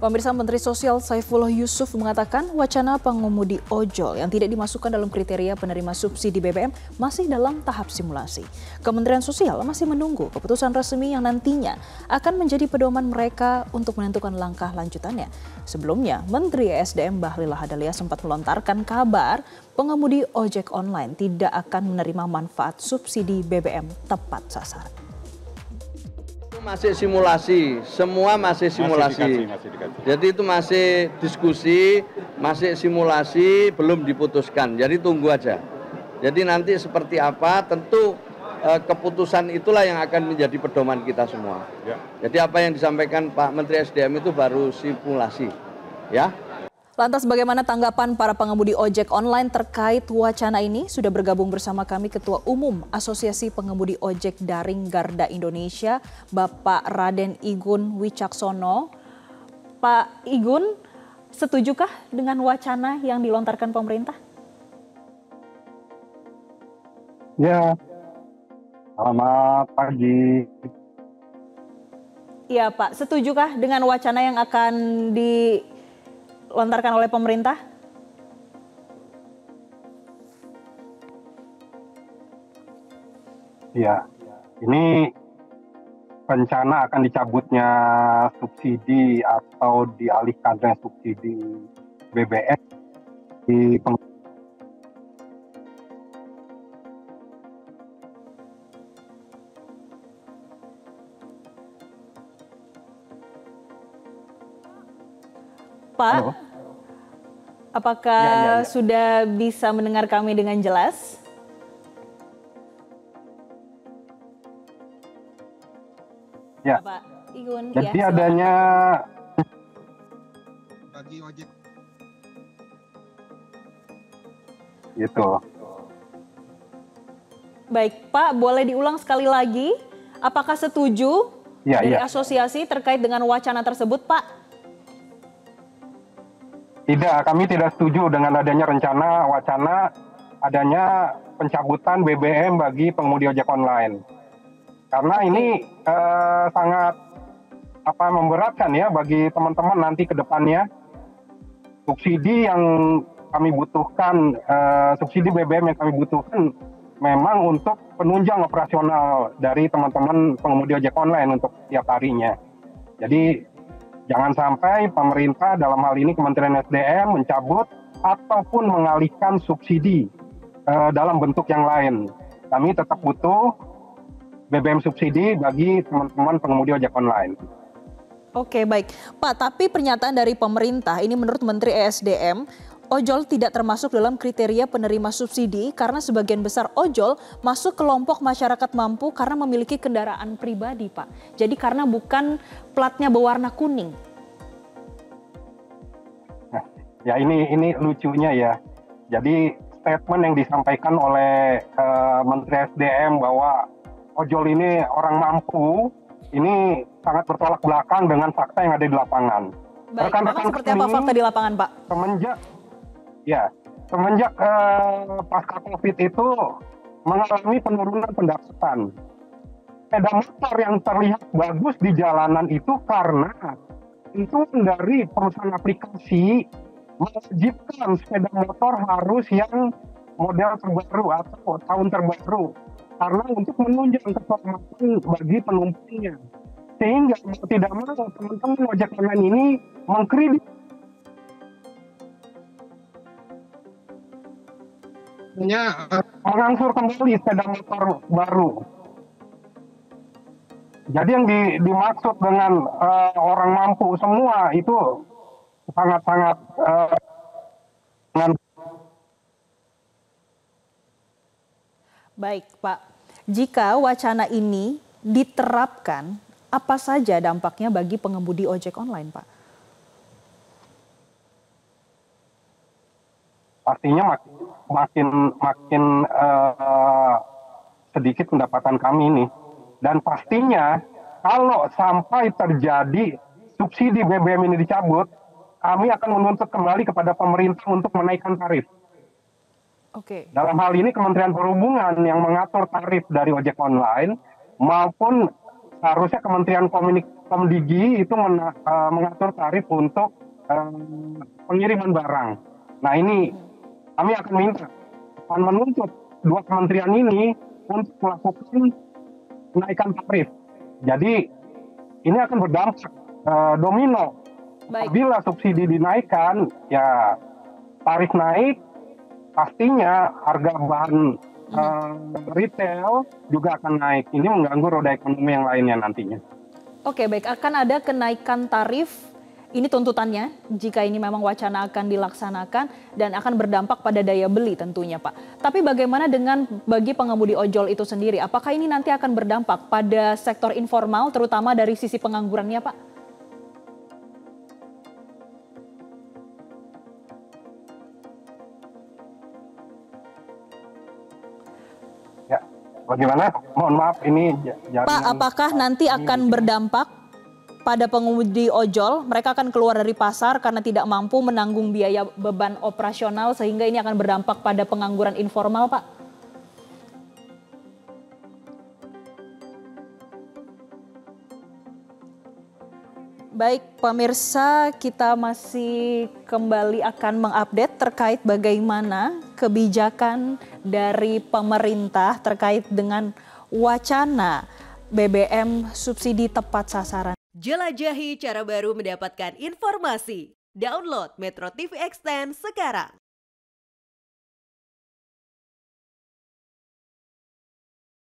Pemirsa, Menteri Sosial Saifullah Yusuf mengatakan wacana pengemudi ojol yang tidak dimasukkan dalam kriteria penerima subsidi BBM masih dalam tahap simulasi. Kementerian Sosial masih menunggu keputusan resmi yang nantinya akan menjadi pedoman mereka untuk menentukan langkah lanjutannya. Sebelumnya, Menteri ESDM Bahlil Lahadalia sempat melontarkan kabar pengemudi ojek online tidak akan menerima manfaat subsidi BBM tepat sasaran. Masih simulasi, semua masih simulasi. Jadi itu masih diskusi, masih simulasi, belum diputuskan. Jadi tunggu aja. Jadi nanti seperti apa, tentu keputusan itulah yang akan menjadi pedoman kita semua. Ya. Jadi apa yang disampaikan Pak Menteri SDM itu baru simulasi, ya. Lantas bagaimana tanggapan para pengemudi ojek online terkait wacana ini? Sudah bergabung bersama kami Ketua Umum Asosiasi Pengemudi Ojek Daring Garda Indonesia, Bapak Raden Igun Wicaksono. Pak Igun, setujukah dengan wacana yang dilontarkan pemerintah? Ya, selamat pagi. Iya Pak, setujukah dengan wacana yang akan dilontarkan oleh pemerintah? Ya, ini rencana akan dicabutnya subsidi atau dialihkannya subsidi BBM di Pak, Halo. Apakah sudah bisa mendengar kami dengan jelas? Ya. Pak Igun, Jadi ya, adanya bagi ojek gitu. Baik Pak, boleh diulang sekali lagi. Apakah setuju dari asosiasi terkait dengan wacana tersebut, Pak? Tidak, kami tidak setuju dengan adanya wacana adanya pencabutan BBM bagi pengemudi ojek online. Karena ini sangat memberatkan ya bagi teman-teman nanti ke depannya. Subsidi yang kami butuhkan, subsidi BBM yang kami butuhkan memang untuk penunjang operasional dari teman-teman pengemudi ojek online untuk tiap harinya. Jadi jangan sampai pemerintah dalam hal ini Kementerian SDM mencabut ataupun mengalihkan subsidi dalam bentuk yang lain. Kami tetap butuh BBM subsidi bagi teman-teman pengemudi ojek online. Oke, baik. Pak, tapi pernyataan dari pemerintah ini menurut Menteri ESDM, ojol tidak termasuk dalam kriteria penerima subsidi karena sebagian besar ojol masuk kelompok masyarakat mampu karena memiliki kendaraan pribadi, Pak. Jadi karena bukan platnya berwarna kuning. Nah, ya ini lucunya ya. Jadi statement yang disampaikan oleh Menteri SDM bahwa ojol ini orang mampu, ini sangat bertolak belakang dengan fakta yang ada di lapangan. Baik, memang seperti apa fakta di lapangan, Pak? Semenjak pasca COVID itu mengalami penurunan pendapatan. Sepeda motor yang terlihat bagus di jalanan itu karena itu dari perusahaan aplikasi mewajibkan sepeda motor harus yang model terbaru atau tahun terbaru. Karena untuk menunjang keselamatan bagi penumpangnya. Sehingga mau tidak mau teman-teman ojek online ini mengkredit mengangsur kembali sepeda motor baru. Jadi yang dimaksud dengan orang mampu semua itu sangat-sangat Baik, Pak. Jika wacana ini diterapkan, apa saja dampaknya bagi pengemudi ojek online, Pak? Pastinya makin sedikit pendapatan kami ini. Dan pastinya kalau sampai terjadi subsidi BBM ini dicabut, kami akan menuntut kembali kepada pemerintah untuk menaikkan tarif. Oke. Dalam hal ini Kementerian Perhubungan yang mengatur tarif dari ojek online maupun harusnya Kementerian Pemdigi itu mengatur tarif untuk pengiriman barang. Nah ini kami akan menuntut dua kementerian ini untuk melakukan kenaikan tarif. Jadi ini akan berdampak domino. Apabila subsidi dinaikkan, ya tarif naik, pastinya harga bahan retail juga akan naik. Ini mengganggu roda ekonomi yang lainnya nantinya. Oke, baik. Akan ada kenaikan tarif. Ini tuntutannya jika ini memang wacana akan dilaksanakan dan akan berdampak pada daya beli tentunya, Pak. Tapi bagaimana dengan bagi pengemudi ojol itu sendiri? Apakah ini nanti akan berdampak pada sektor informal terutama dari sisi penganggurannya, Pak? Ya, bagaimana? Mohon maaf ini Pak, apakah nanti akan berdampak pada pengemudi ojol? Mereka akan keluar dari pasar karena tidak mampu menanggung biaya beban operasional sehingga ini akan berdampak pada pengangguran informal, Pak? Baik, pemirsa, kita masih kembali akan mengupdate terkait bagaimana kebijakan dari pemerintah terkait dengan wacana BBM subsidi tepat sasaran. Jelajahi cara baru mendapatkan informasi. Download Metro TV Extend sekarang.